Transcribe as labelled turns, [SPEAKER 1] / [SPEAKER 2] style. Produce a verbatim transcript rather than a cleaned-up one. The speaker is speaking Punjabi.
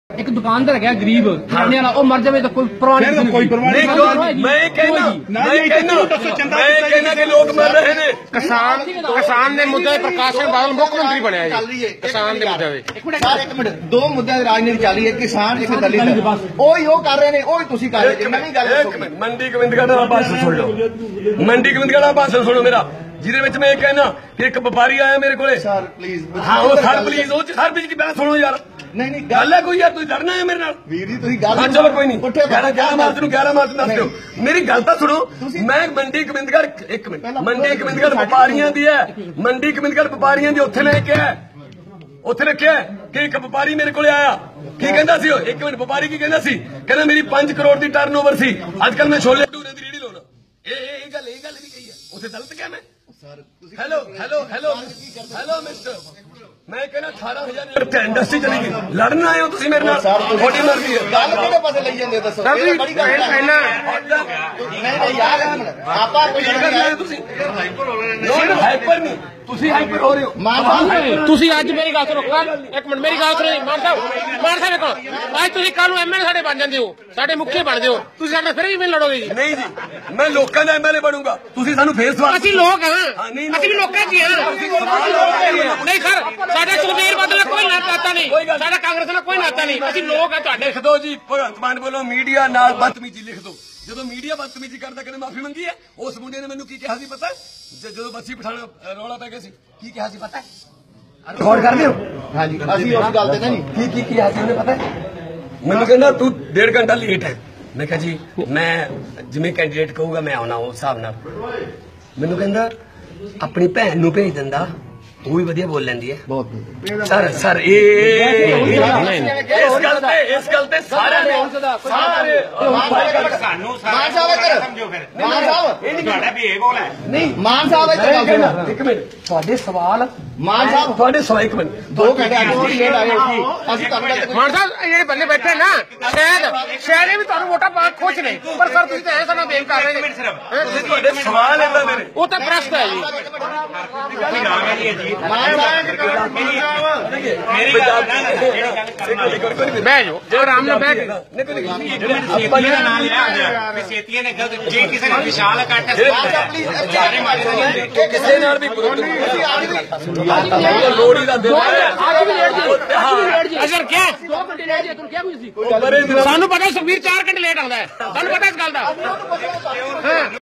[SPEAKER 1] एक दुकानदार है गरीब खाने वाला, मर जाए तो कोई परवाह नहीं, कोई परवाह नहीं। मैं कहना मैं कहना मैं कहना कि लोग मर रहे हैं। किसान किसान ने मुद्दे प्रकाश सिंह बादल मुख्यमंत्री बने हैं। किसान के मुद्दे एक मिनट दो मुद्दे राजनीति चल रही है। किसान एक दलित ਉਹੀ ਉਹ ਕਰ ਰਹੇ ਨੇ, ਉਹੀ ਤੁਸੀਂ ਕਰ ਰਹੇ। ਨਵੀਂ ਗੱਲ ਮੰਡੀ ਗੋਬਿੰਦਗੜ੍ਹ ਦਾ ਭਾਸ਼ਣ ਸੁਣ ਲਓ। ਮੰਡੀ ਗੋਬਿੰਦਗੜ੍ਹ ਦਾ ਭਾਸ਼ਣ ਸੁਣੋ ਮੇਰਾ, ਜਿਹਦੇ ਵਿੱਚ ਮੈਂ ਇਹ ਕਹਿਣਾ ਕਿ ਇੱਕ ਵਪਾਰੀ ਆਇਆ ਮੇਰੇ ਕੋਲੇ। ਸਰ ਪਲੀਜ਼ ਹਾਂ ਉਹ ਸਰ ਪਲੀਜ਼ ਉਹ ਹਰ ਵਿੱਚ ਦੀ ਬਹਿਸ ਸੁਣੋ ਯਾਰ। ਨਹੀਂ ਨਹੀਂ ਗੱਲ ਹੈ ਕੋਈ ਯਾਰ, ਤੁਸੀਂ ਲੜਨਾ ਹੈ ਮੇਰੇ ਨਾਲ ਵੀਰ ਜੀ, ਤੁਸੀਂ ਗੱਲ ਚਲੋ ਕੋਈ ਨਹੀਂ। ਗਿਆਰਾਂ ਮਾਰਚ ਨੂੰ ਗਿਆਰਾਂ ਮਾਰਚ ਦੱਸ ਦਿਓ। ਮੇਰੀ ਗੱਲ ਤਾਂ ਸੁਣੋ। ਮੈਂ ਮੰਡੀ ਗੋਬਿੰਦਗੜ੍ਹ ਇੱਕ ਮਿੰਟ ਮੰਡੀ ਗੋਬਿੰਦਗੜ੍ਹ ਵਪਾਰੀਆਂ ਦੀ ਹੈ। ਮੰਡੀ ਗੋਬਿੰਦਗੜ੍ਹ ਵਪਾਰੀਆਂ ਦੀ ਉੱਥੇ ਲੈ ਕੇ ਆਇਆ, ਉੱਥੇ ਰੱਖਿਆ ਕਿ ਇੱਕ ਵਪਾਰੀ ਮੇਰੇ ਕੋਲੇ ਆਇਆ। ਕੀ ਕਹਿੰਦਾ ਸੀ ਉਹ? ਇੱਕ ਮਿੰਟ ਵਪਾਰੀ ਕੀ ਕਹਿੰਦਾ ਸੀ? ਕਹਿੰਦਾ ਮੇਰੀ ਪੰਜ ਕਰੋੜ ਦੀ ਟਰਨਓਵਰ ਸੀ, ਅੱਜ ਕੱਲ ਮੈਂ ਛੋਲੇ ਭਟੂਰੇ ਦੀ ਰੇਹੜੀ ਲਾਉਣਾ। ਇਹ ਇਹ ਗੱਲ ਇਹ ਗੱਲ ਵੀ ਕਹੀ ਹੈ ਉੱਥੇ, ਗਲਤ ਕਿਹਾ ਮੈਂ? Hello hello hello hello mister, ਮੈਂ ਕਹਿੰਦਾ ਅਠਾਰਾਂ ਹਜ਼ਾਰ ਇੰਡਸਟਰੀ ਚਲੀ ਗਈ। ਲੜਨ ਆਏ ਹੋ ਤੁਸੀਂ ਮੇਰੇ ਨਾਲ? ਤੁਹਾਡੀ ਮਰਜ਼ੀ ਹੈ। ਗੱਲ ਕਿਹੜੇ ਪਾਸੇ ਲਈ ਜਾਂਦੇ ਦੱਸੋ? ਬੜੀ ਗੱਲ ਹੈ ਨਾ। ਨਹੀਂ ਯਾਰ ਆਪਾਂ ਕੋਈ ਕਰ ਰਹੇ ਤੁਸੀਂ ਹਾਈਪਰ ਨਹੀਂ, ਤੁਸੀਂ ਹਾਈਪਰ ਹੋ ਰਹੇ ਹੋ। ਮਾਨ ਸਾਹਿਬ ਤੁਸੀਂ ਅੱਜ ਮੇਰੀ ਗੱਲ ਸੁਣੋ, ਕੱਲ ਇੱਕ ਮਿੰਟ ਮੇਰੀ ਗੱਲ ਸੁਣੋ। ਮਾਨ ਸਾਹਿਬ ਮਾਨ ਸਾਹਿਬ ਕੋਲ ਅੱਜ ਤੁਸੀਂ ਕੱਲ ਨੂੰ ਐਮਐਲਏ ਸਾਡੇ ਬਣ ਜਾਂਦੇ ਹੋ, ਸਾਡੇ ਮੁਖੀ ਬਣਦੇ ਹੋ, ਤੁਸੀਂ ਸਾਡੇ ਫਿਰ ਵੀ ਮੈਨੂੰ ਲੜੋਗੇ ਜੀ? ਨਹੀਂ ਜੀ, ਮੈਂ ਲੋਕਾਂ ਦਾ ਐਮਐਲਏ ਬਣੂੰਗਾ, ਤੁਸੀਂ ਸਾਨੂੰ ਫੇਰ ਸਵਾਲ। ਅਸੀਂ ਲੋਕ ਹਾਂ, ਅਸੀਂ ਵੀ ਲੋਕਾਂ ਜੀ ਹਾਂ। ਨਹੀਂ ਸਰ ਸਾਡਾ ਸੁਖਬੀਰ ਬਾਦਲ ਨਾਲ ਕੋਈ ਨਾਤਾ ਨਹੀਂ, ਸਾਡਾ ਕਾਂਗਰਸ ਨਾਲ ਕੋਈ ਨਾਤਾ ਨਹੀਂ, ਅਸੀਂ ਲੋਕ ਆ ਤੁਹਾਡੇ। ਲਿਖ ਦੋ ਜੀ ਭਗਵੰਤ ਮਾਨ ਵੱਲੋਂ ਮੀਡੀਆ ਨਾਲ ਬਦਤਮੀਜ਼ੀ ਲਿਖ ਦੋ। ਜਦੋਂ ਮੀਡੀਆ ਬਦਤਮੀਜ਼ੀ ਕਰਦਾ ਕਦੇ ਮਾਫੀ ਮੰਗੀ ਹੈ। ਉਸ ਮੁੰਡੇ ਨੇ ਮੈਨੂੰ ਕੀ ਕਿਹਾ ਸੀ ਪਤਾ? ਜਦੋਂ ਬੱਸੀ ਪਠਾਣ ਰੌਲਾ ਪੈ ਗਿਆ ਸੀ ਕੀ ਕਿਹਾ ਸੀ ਪਤਾ? ਰਿਕਾਰਡ ਕਰਦੇ ਹੋ? ਹਾਂਜੀ ਅਸੀਂ ਉਸ ਗੱਲ ਤੇ ਨਹੀਂ। ਕੀ ਕੀ ਕਿਹਾ ਸੀ ਉਹਨੇ ਪਤਾ? ਮੈਨੂੰ ਕਹਿੰਦਾ ਤੂੰ ਡੇਢ ਘੰਟਾ ਲੇਟ ਹੈ। ਮੈਂ ਕਿਹਾ ਜੀ ਮੈਂ ਜਿਵੇਂ ਕੈਂਡੀਡੇਟ ਕਹੂਗਾ ਮੈਂ ਆਉਣਾ ਉਸ ਹਿਸਾਬ ਨਾਲ। ਮੈਨੂੰ ਕਹਿੰਦਾ ਆਪਣੀ ਭੈਣ ਨੂੰ ਭੇਜ ਦਿੰਦਾ, ਉਹ ਵੀ ਵਧੀਆ ਬੋਲ ਲੈਂਦੀ ਹੈ। ਬਹੁਤ ਸਰ ਸਰ ਇਹ ਇਸ ਗੱਲ ਤੇ ਇਸ ਗੱਲ ਤੇ ਸਾਰਿਆਂ ਨੇ ਸਾਰੇ ਸਾਨੂੰ ਮਾਨ ਸਾਹਿਬ ਸਮਝੋ ਫਿਰ। ਮਾਨ ਸਾਹਿਬ ਇਹ ਨਹੀਂ ਤੁਹਾਡਾ ਬਿਹੇਵ ਹੈ। ਨਹੀਂ ਮਾਨ ਸਾਹਿਬ ਇੱਕ ਮਿੰਟ ਤੁਹਾਡੇ ਸਵਾਲ। ਮਾਨ ਸਾਹਿਬ ਤੁਹਾਡੇ ਸਵਾਲ ਇੱਕ ਮਿੰਟ ਦੋ ਘੰਟੇ ਅੱਗੇ ਲੇਟ ਆਏ ਸੀ ਅਸੀਂ ਤੁਹਾਨੂੰ। ਮਾਨ ਸਾਹਿਬ ਜਿਹੜੇ ਬੰਦੇ ਬੈਠੇ ਨਾ ਸ਼ਾਇਦ ਸ਼ਾਇਦ ਵੀ ਤੁਹਾਨੂੰ ਵੋਟਾਂ ਪਾ ਖੁਸ਼ ਨੇ, ਪਰ ਸਰ ਤੁਸੀਂ ਤਾਂ ਐਸਾ ਨਾ ਬੇਮ ਕਰ ਰਹੇ ਜੀ। ਤੁਹਾਡੇ ਸਵਾਲ ਹੈ ਮੇਰੇ, ਉਹ ਤਾਂ ਪ੍ਰਸ਼ਟ ਹੈ ਜੀ। ਬਹਿ ਜਾਓ ਆਰਾਮ ਨਾਲ ਬਹਿ ਕੇ। ਸੇਤੀਆਂ ਨੇ ਗਲਤ ਜੇ ਕਿਸੇ ਨੇ ਵਿਸ਼ਾਲ ਕੱਟ ਕਿਸੇ ਨਾਲ ਵੀ ਲੋੜੀ ਦਾ ਦਿਨ ਅਸਰ ਕਿਆ ਸਾਨੂੰ ਪਤਾ ਸੁਖਬੀਰ ਚਾਰ ਘੰਟੇ ਲੇਟ ਆਉਂਦਾ ਹੈ, ਸਾਨੂੰ ਪਤਾ ਇਸ ਗੱਲ ਦਾ।